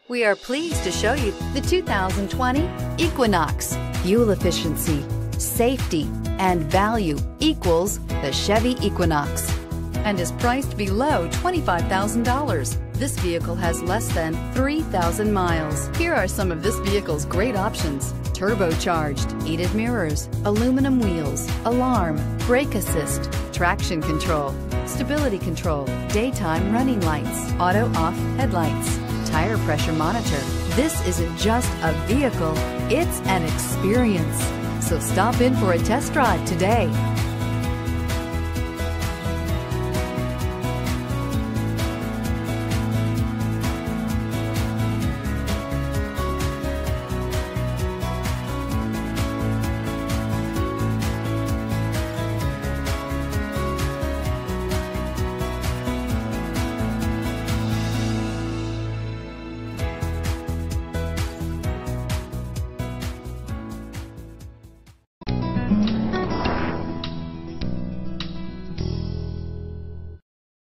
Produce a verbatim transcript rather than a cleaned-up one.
We are pleased to show you the two thousand twenty Equinox. Fuel efficiency, safety, and value equals the Chevy Equinox and is priced below twenty-five thousand dollars. This vehicle has less than three thousand miles. Here are some of this vehicle's great options: turbocharged, heated mirrors, aluminum wheels, alarm, brake assist, traction control, stability control, daytime running lights, auto-off headlights, tire pressure monitor. This isn't just a vehicle, it's an experience. So stop in for a test drive today.